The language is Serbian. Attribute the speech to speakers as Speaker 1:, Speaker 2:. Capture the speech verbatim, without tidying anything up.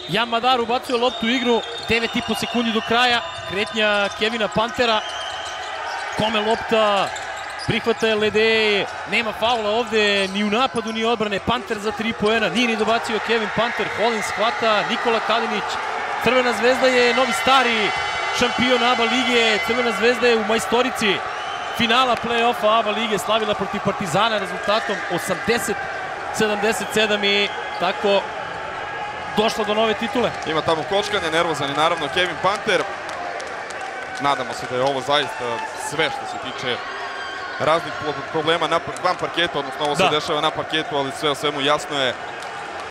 Speaker 1: Jan Madar ubacuje loptu u igru, devet i po sekundi do kraja, kretnja Kevina Pantera, kome lopta, prihvata je Lede, nema faula ovde ni u napadu ni odbrane, Panter za tri poena, nije ni dobacio Kevin Panter, Hollins hvata, Nikola Kalinić, Crvena zvezda je novi stari šampion A B A lige, Crvena zvezda je u majstorici finala play-offa A B A lige, slavila protiv Partizana rezultatom osamdeset sedamdeset sedam i tako došla do nove titule.
Speaker 2: Ima tamo kočkanje, nervozan je naravno Kevin Panter. Nadamo se da je ovo zaista sve što se tiče raznih problema van parketa, odnosno ovo se dešava na parketu, ali sve o svemu jasno je